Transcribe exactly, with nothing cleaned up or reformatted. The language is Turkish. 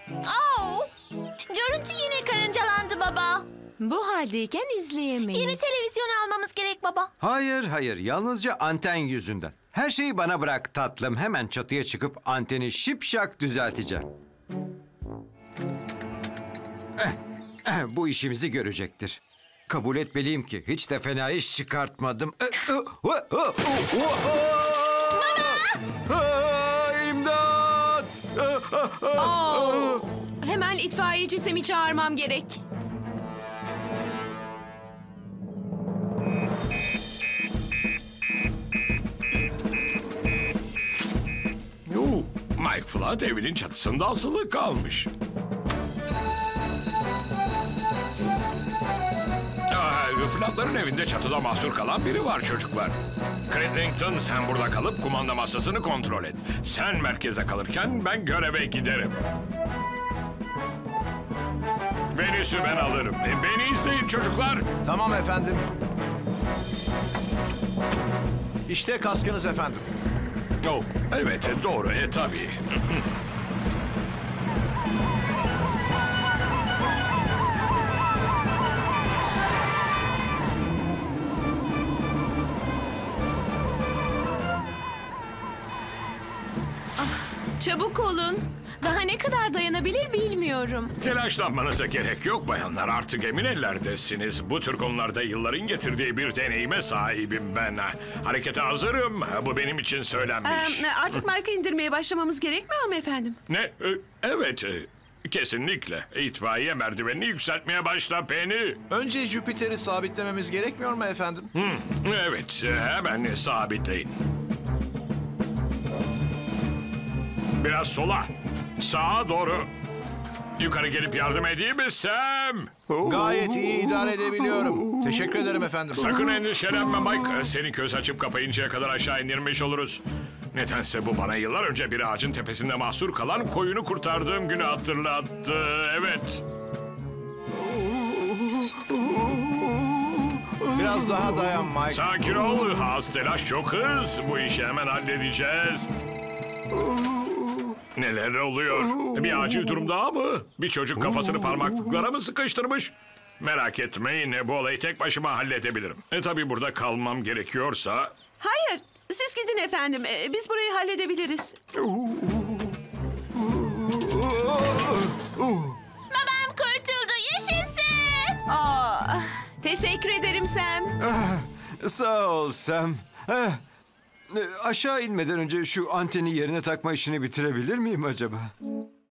Oh, görüntü yine karıncalandı baba. Bu haldeyken izleyemeyiz. Yeni televizyon almamız gerek baba. Hayır, hayır. Yalnızca anten yüzünden. Her şeyi bana bırak tatlım. Hemen çatıya çıkıp anteni şipşak düzelteceğim. Eh, eh, bu işimizi görecektir. Kabul etmeliyim ki hiç de fena iş çıkartmadım. Eh, eh, oh, oh, oh, oh, ah, İmdat! Ah, ah, ah, Oo, hemen itfaiyeci Sem'i çağırmam gerek. Yoo, Mike Flood evinin çatısında asılı kalmış. Aa, Flood'ların evinde çatıda mahsur kalan biri var çocuklar. Cridlington, sen burada kalıp kumanda masasını kontrol et. Sen merkeze kalırken ben göreve giderim. Venüs'ü ben alırım. Beni izleyin çocuklar. Tamam efendim. İşte kaskınız efendim. Oh, evet doğru e tabii. Çabuk olun. Daha ne kadar dayanabilir bilmiyorum. Telaşlanmanıza gerek yok bayanlar. Artık emin ellerdesiniz. Bu tür konularda yılların getirdiği bir deneyime sahibim ben. Harekete hazırım. Bu benim için söylenmiş. Ee, artık marka indirmeye başlamamız gerekmiyor mu efendim? Ne? Ee, Evet. e, Kesinlikle. İtfaiye merdivenini yükseltmeye başla Penny. Önce Jüpiter'i sabitlememiz gerekmiyor mu efendim? Hı, evet. e, Hemen sabitleyin. Biraz sola. Sağa doğru. Yukarı gelip yardım edeyim mi Sam? Gayet iyi idare edebiliyorum. Teşekkür ederim efendim. Sakın endişelenme Mike. Seni göz açıp kapayıncaya kadar aşağı indirmiş oluruz. Nedense bu bana yıllar önce bir ağacın tepesinde mahsur kalan koyunu kurtardığım günü hatırlattı. Evet. Biraz daha dayan Mike. Sakin ol. Az telaş, çok hız. Bu işi hemen halledeceğiz. Neler oluyor? Bir acil durum daha mı? Bir çocuk kafasını parmaklıklara mı sıkıştırmış? Merak etmeyin, bu olayı tek başıma halledebilirim. E tabii burada kalmam gerekiyorsa... Hayır, siz gidin efendim. Ee, biz burayı halledebiliriz. Babam kurtuldu, yaşasın. Aa, teşekkür ederim Sam. sağ ol Sam. Eh, e, aşağı inmeden önce şu anteni yerine takma işini bitirebilir miyim acaba?